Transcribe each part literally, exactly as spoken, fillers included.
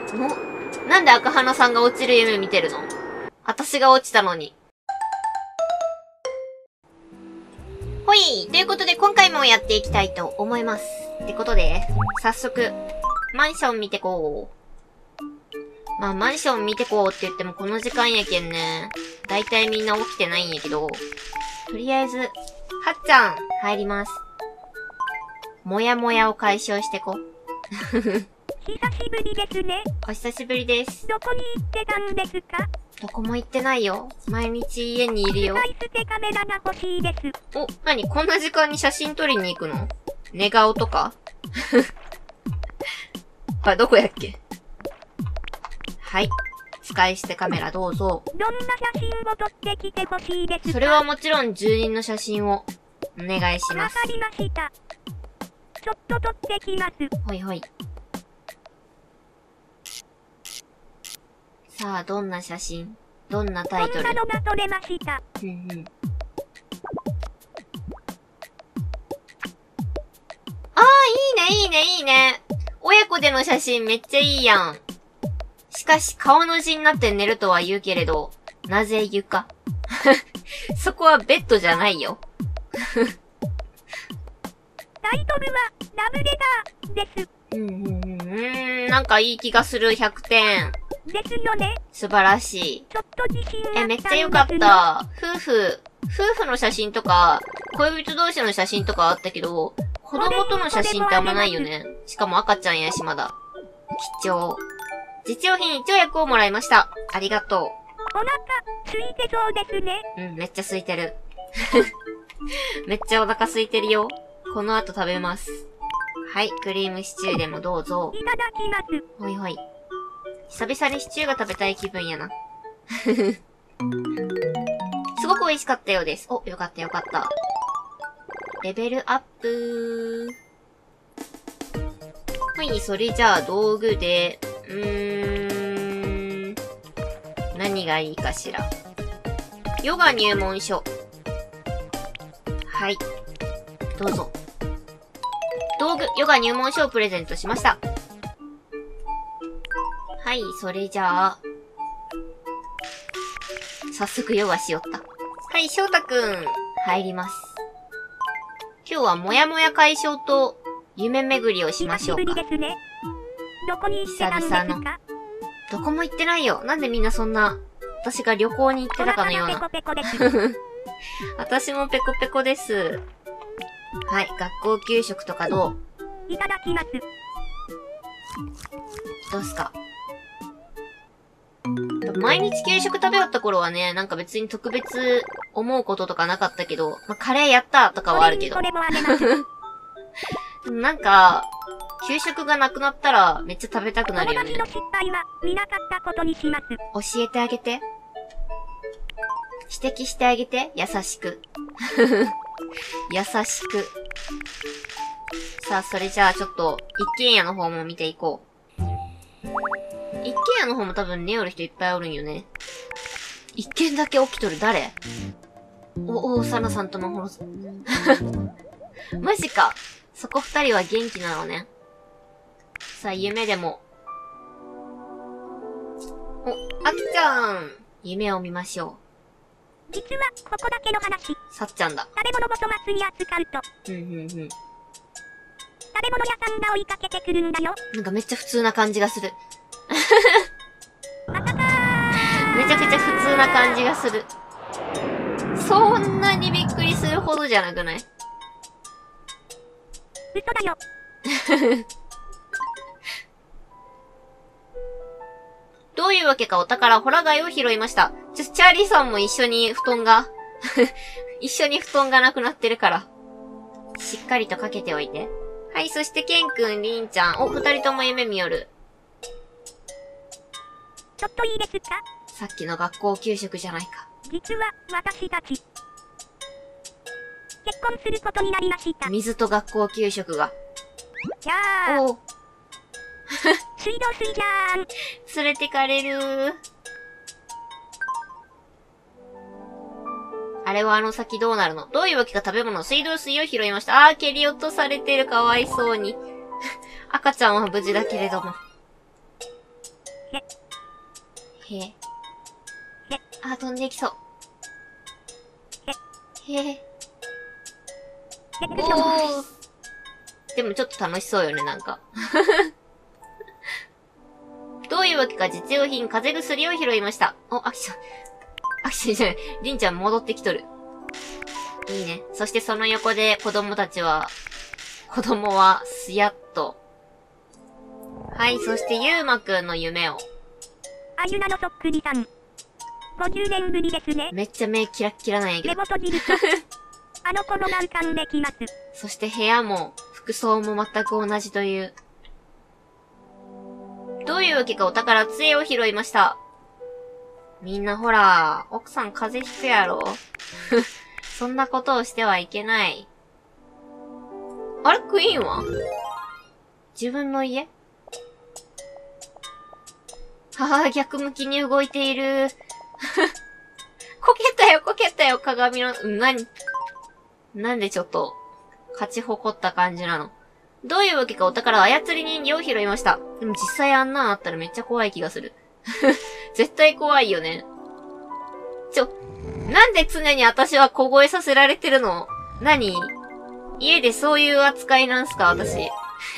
お、なんで赤花さんが落ちる夢見てるの？私が落ちたのに。ほい。ということで、今回もやっていきたいと思います。ってことで、早速、マンション見てこう。まあ、マンション見てこうって言ってもこの時間やけんね。だいたいみんな起きてないんやけど、とりあえず、はっちゃん、入ります。もやもやを解消してこ。 久しぶりですね。 お久しぶりです。 どこに行ってたんですか？ どこも行ってないよ。毎日家にいるよ。 使い捨てカメラが欲しいです。 お、なにこんな時間に写真撮りに行くの？寝顔とかあ、どこやっけ？はい。使い捨てカメラどうぞ。 どんな写真を撮ってきて欲しいですか？ それはもちろん住人の写真をお願いします。 わかりました。ちょっと撮ってきます。 ほいほい。さあ、どんな写真？どんなタイトル？ こんなのが撮れました。 うんうん。ああ、いいね、いいね、いいね。親子での写真めっちゃいいやん。しかし、顔の字になって寝るとは言うけれど、なぜ床？そこはベッドじゃないよ。 タイトルは、ラブレターです。 うんうんうん。うーん、なんかいい気がする、ひゃくてん。 ですよね。 素晴らしい。 ちょっと自信があったんですね。 え、めっちゃ良かった。夫婦、夫婦の写真とか、恋人同士の写真とかあったけど、子供との写真ってあんまないよね。しかも赤ちゃんやしまだ。貴重。実用品一応薬をもらいました。ありがとう。 お腹、空いてそうですね。 うん、めっちゃ空いてる。めっちゃお腹空いてるよ。この後食べます。はい、クリームシチューでもどうぞ。 いただきます。 ほいほい。久々にシチューが食べたい気分やな。すごく美味しかったようです。お、よかったよかった。レベルアップー。はい、それじゃあ道具で、うーん、何がいいかしら。ヨガ入門書。はい。どうぞ。道具、ヨガ入門書をプレゼントしました。はい、それじゃあ、早速ヨガしよった。はい、翔太くん、入ります。今日はもやもや解消と夢巡りをしましょうか。 久しぶりですね。どこに行ってたんですか？ 久々の。どこも行ってないよ。なんでみんなそんな、私が旅行に行ってたかのような。 お腹がペコペコです。 私もペコペコです。はい、学校給食とかどう？ いただきます。 どうすか？毎日給食食べよった頃はね、なんか別に特別思うこととかなかったけど、まあ、カレーやったとかはあるけど。 これもあげます。 でもなんか、給食がなくなったらめっちゃ食べたくなるよね。 友達の失敗は見なかったことにします。 教えてあげて。指摘してあげて。優しく。優しく。さあ、それじゃあちょっと、一軒家の方も見ていこう。一軒家の方も多分寝よる人いっぱいおるんよね。一軒だけ起きとる誰？お、お、サナさんとのほろ、マジか。そこ二人は元気なのね。さあ、夢でも。お、あきちゃん。夢を見ましょう。実は、ここだけの話。 さっちゃんだ。 食べ物ごと祭り扱うと。 うんうんうん。食べ物屋さんが追いかけてくるんだよ。 なんかめっちゃ普通な感じがする。 またかー。 めちゃくちゃ普通な感じがする。そんなにびっくりするほどじゃなくない？ 嘘だよ。 どういうわけかお宝ホラ貝を拾いました。ちょ、チャーリーさんも一緒に布団が、一緒に布団がなくなってるから。しっかりとかけておいて。はい、そしてケンくん、リンちゃん。お、二人とも夢見よる。 ちょっといいですか？ さっきの学校給食じゃないか。 実は、私たち、結婚することになりました。 水と学校給食が。 じゃあ。 おう。 水道水じゃーん。 連れてかれるー。あれはあの先どうなるの？どういうわけか食べ物、水道水を拾いました。あー、蹴り落とされてる。かわいそうに。赤ちゃんは無事だけれども。 へ。へ。あ、飛んでいきそう。へえ。おー。でもちょっと楽しそうよね、なんか。どういうわけか実用品、風邪薬を拾いました。お、アキちゃん。アキちゃんじゃない。リンちゃん戻ってきとる。いいね。そしてその横で子供たちは、子供はすやっと。はい、そしてゆうまくんの夢を。 あゆなのそっくりさん。ごじゅうねんぶりですね。 めっちゃ目キラッキラなんやけど。 目を閉じると、あの子の難関できます。 そして部屋も、服装も全く同じという。どういうわけかお宝杖を拾いました。みんなほら、奥さん風邪ひくやろ。そんなことをしてはいけない。あれクイーンは自分の家はぁ、逆向きに動いている。こけたよ、こけたよ、鏡の、なに、なんでちょっと、勝ち誇った感じなの。どういうわけかお宝操り人形を拾いました。でも実際あんなんあったらめっちゃ怖い気がする。絶対怖いよね。ちょ、なんで常に私は小声させられてるの？何？家でそういう扱いなんすか私。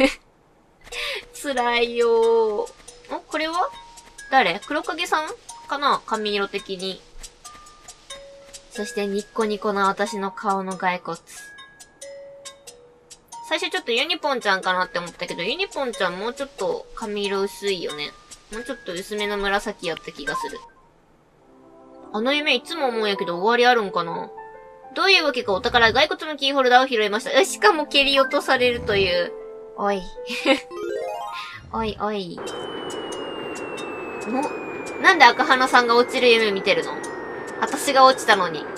辛いよー。お、これは誰？黒影さんかな？髪色的に。そしてニッコニコな私の顔の骸骨。最初ちょっとユニポンちゃんかなって思ったけど、ユニポンちゃんもうちょっと髪色薄いよね。もうちょっと薄めの紫やった気がする。あの夢いつも思うんやけど終わりあるんかな？どういうわけかお宝骸骨のキーホルダーを拾いました。え、しかも蹴り落とされるという。おい。おいおい。お、なんで赤花さんが落ちる夢見てるの？私が落ちたのに。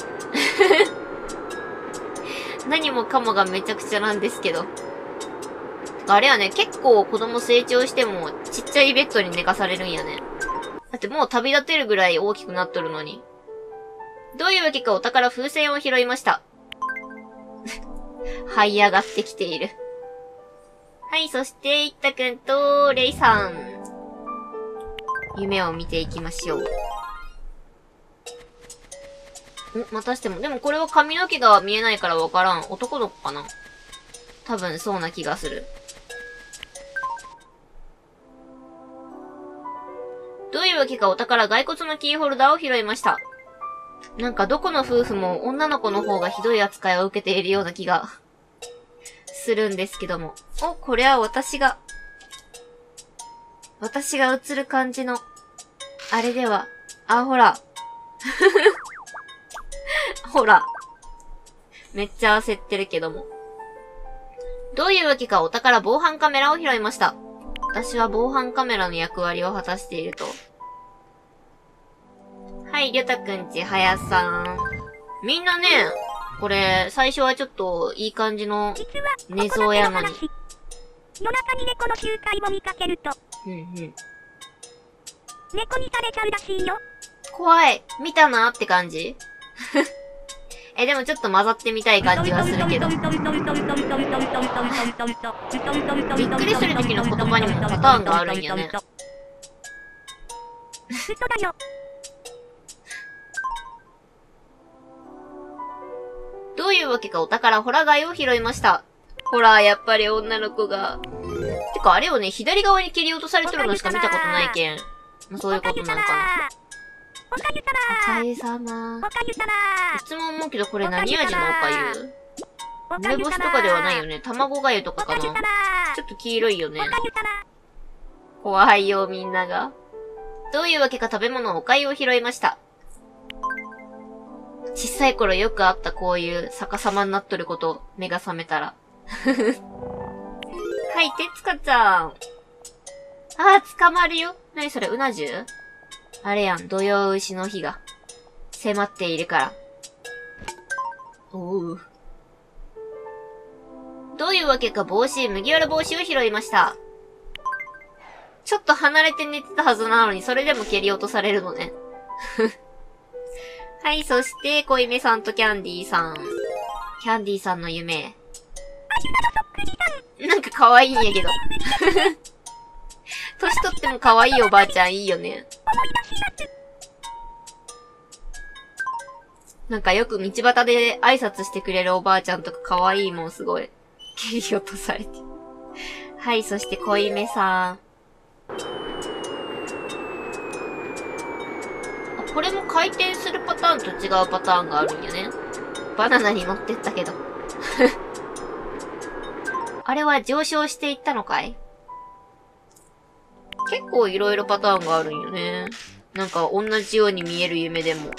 何もかもがめちゃくちゃなんですけど。あれはね、結構子供成長してもちっちゃいベッドに寝かされるんやね。だってもう旅立てるぐらい大きくなっとるのに。どういうわけかお宝風船を拾いました。這い上がってきている。はい、そして、いったくんと、レイさん。夢を見ていきましょう。んまたしても。でもこれは髪の毛が見えないからわからん。男の子かな？多分そうな気がする。どういうわけかお宝骸骨のキーホルダーを拾いました。なんかどこの夫婦も女の子の方がひどい扱いを受けているような気がするんですけども。お、これは私が、私が映る感じの、あれでは、あ、ほら。ほら。めっちゃ焦ってるけども。どういうわけかお宝防犯カメラを拾いました。私は防犯カメラの役割を果たしていると。はい、りょたくんち、はやさん。みんなね、これ、最初はちょっといい感じの寝相やのに。 夜中に猫の集会を見かけると。 うんうん。 猫にされちゃうらしいよ。 怖い。見たなって感じえ、でもちょっと混ざってみたい感じはするけど。びっくりする時の言葉にもパターンがあるんやね。 嘘だよ。 どういうわけかお宝ホラ貝を拾いました。ほら、やっぱり女の子が。てかあれをね、左側に蹴り落とされてるのしか見たことないけん。まあ、そういうことなんかな。 おかゆさおかゆさま。 おかゆさま。 いつも思うけどこれ何味のおかゆ？梅干しとかではないよね。卵がゆとかかな。ちょっと黄色いよね。怖いよ、みんなが。どういうわけか食べ物おかゆを拾いました。小さい頃よくあったこういう逆さまになっとること、目が覚めたら。はい、てつかちゃん。あー、捕まるよ。なにそれ、うな重？あれやん、土曜牛の日が迫っているから。おう。どういうわけか帽子、麦わら帽子を拾いました。ちょっと離れて寝てたはずなのに、それでも蹴り落とされるのね。はい、そして、濃いめさんとキャンディーさん。キャンディーさんの夢。 年取っても可愛いおばあちゃんいいよね。なんかよく道端で挨拶してくれるおばあちゃんとか可愛いもんすごい。蹴り落とされて。はい、そして濃いめさん。これも回転するパターンと違うパターンがあるんよね。バナナに乗ってったけど。あれは上昇していったのかい？結構いろいろパターンがあるんよね。なんか同じように見える夢でも。ん？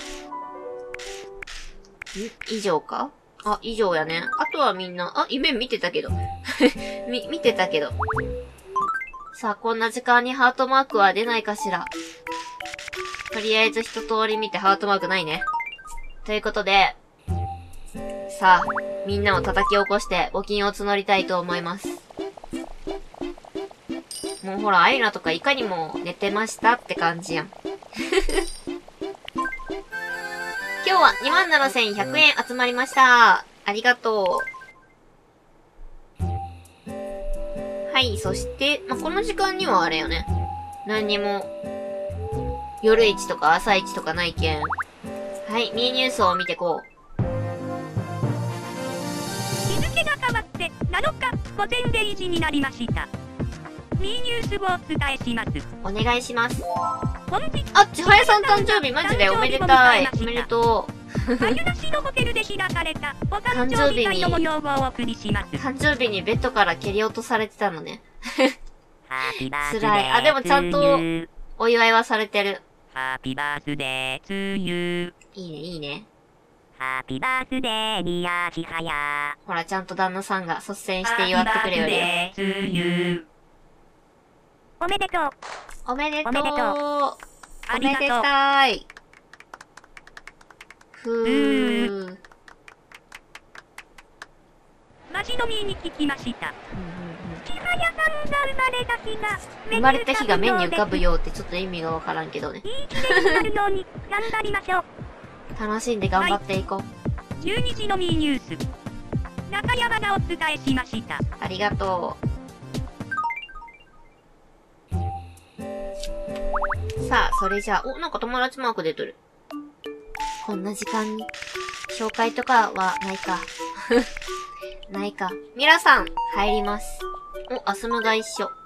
以上か？あ、以上やね。あとはみんな、あ、夢見てたけど。み、見てたけど。さあ、こんな時間にハートマークは出ないかしら。とりあえず一通り見てハートマークないね。ということで、さあ、みんなを叩き起こして募金を募りたいと思います。もうほら、アイナとかいかにも寝てましたって感じやん。今日は にまんななせんひゃくえん集まりました。ありがとう。はい、そして、まあ、この時間にはあれよね。何にも、夜市とか朝市とかないけん。はい、ミーニュースを見てこう。 日付が変わってなのかごぜんれいじになりました。ミーニュースをお伝えします。 お願いします。 本日あ、ちはやさん誕生日マジでおめでたい。おめでとう。 あゆなしのホテルで開かれたお誕生日会の模様をお送りします。 誕生日にベッドから蹴り落とされてたのね。辛い。あ、でもちゃんとお祝いはされてる。 ハッピーバースデーツーユー。 いいね、いいね。 ハッピーバースデーにやちはや。 ほら、ちゃんと旦那さんが率先して祝ってくれよね。 おめでとう。 おめでとう。 おめでとう。 おめでたい。ふー。 マジ飲みに聞きました。ちはやさんが生まれた日が、 生まれた日が目に浮かぶよってちょっと意味がわからんけどね。 いい記念になるように、頑張りましょう。 楽しんで頑張っていこう。 じゅうにじのミーニュース。中山がお伝えしました。 ありがとう。さあ、それじゃあ、お、なんか友達マーク出とる。こんな時間に、紹介とかはないか。ないか。ミラさん、入ります。お、アスムが一緒。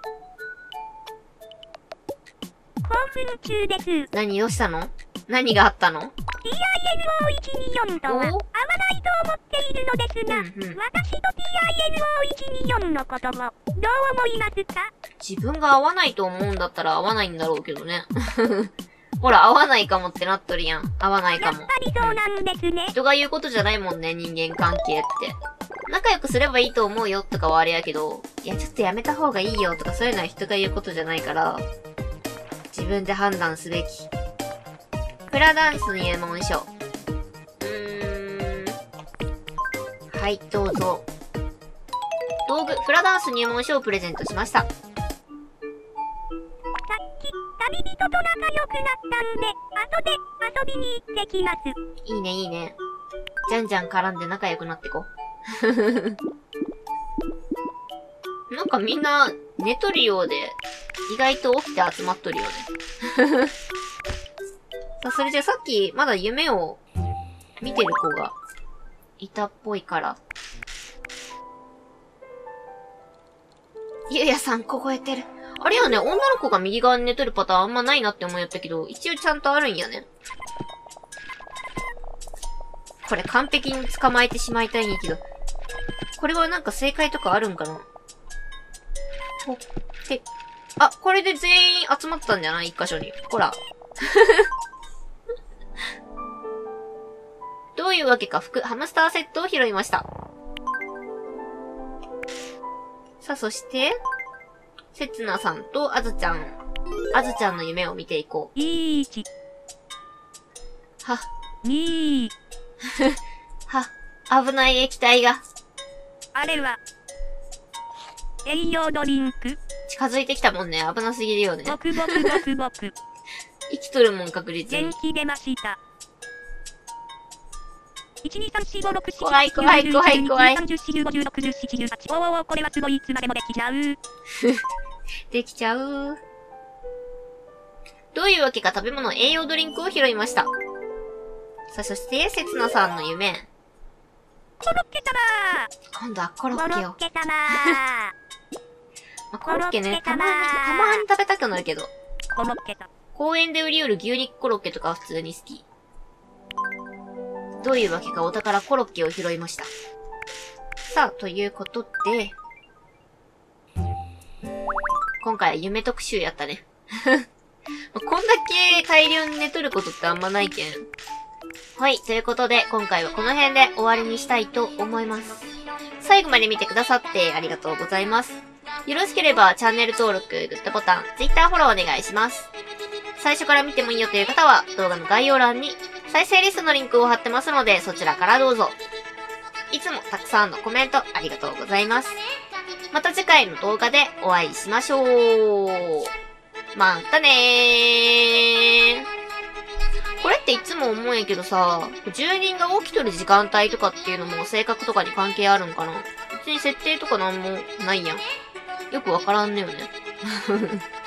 興奮中です。 何、どうしたの？何があったの？ ティーアイエヌオーいちによん とは合わないと思っているのですが、 うんうん、 私と ティーアイエヌオーいちによん のことをどう思いますか？ 自分が合わないと思うんだったら合わないんだろうけどね。ほら、合わないかもってなっとるやん。合わないかも。 やっぱりそうなんですね。 人が言うことじゃないもんね、人間関係って。仲良くすればいいと思うよとかはあれやけど、いや、ちょっとやめた方がいいよとかそういうのは人が言うことじゃないから、自分で判断すべき。フラダンス入門書。うーん。はい、どうぞ。道具、フラダンス入門書をプレゼントしました。 さっき、旅人と仲良くなったんで、後で遊びに行ってきます。 いいね、いいね。じゃんじゃん絡んで仲良くなってこ。なんかみんな寝とるようで、意外と起きて集まっとるよね。さあ、それじゃあさっきまだ夢を見てる子がいたっぽいから。ゆうやさん凍えてる。あれよね、女の子が右側に寝とるパターンあんまないなって思いよったけど、一応ちゃんとあるんやね。これ完璧に捕まえてしまいたいんやけど。これはなんか正解とかあるんかな？ほって。あ、これで全員集まったんじゃない？一箇所に。ほら。どういうわけか、服、ハムスターセットを拾いました。さあ、そして、せつなさんとあずちゃん。あずちゃんの夢を見ていこう。 いち。 は。 に。 は。危ない液体が。 あれは、栄養ドリンク？ 近づいてきたもんね。危なすぎるよね。 ボクボクボクボク。 生きとるもん確実に。 元気出ました。いち、に、さん、よん、ご、ろく、なな、 怖い怖い怖い怖い。 さんじゅうよん、ごじゅうろく、じゅうなな、じゅうはち。おーおー、これはすごい。いつまでもできちゃう。 できちゃう。 どういうわけか食べ物、栄養ドリンクを拾いました。さあ、そして、せつなさんの夢。 コロッケ玉今度はコロッケを。 コロッケ玉まあ、コロッケね、たまに、たまに食べたくなるけど。 コロッケ玉。 公園で売り売る牛肉コロッケとかは普通に好き。どういうわけかお宝コロッケを拾いました。さあ、ということで、今回は夢特集やったね。こんだけ大量に寝とることってあんまないけん。はい、ということで、今回はこの辺で終わりにしたいと思います。最後まで見てくださってありがとうございます。よろしければチャンネル登録、グッドボタン、Twitter フォローお願いします。最初から見てもいいよという方は、動画の概要欄に再生リストのリンクを貼ってますので、そちらからどうぞ。いつもたくさんのコメントありがとうございます。また次回の動画でお会いしましょう。またねー。これっていつも思うんやけどさ、住人が起きとる時間帯とかっていうのも性格とかに関係あるんかな？別に設定とかなんもないやん。よくわからんねよね。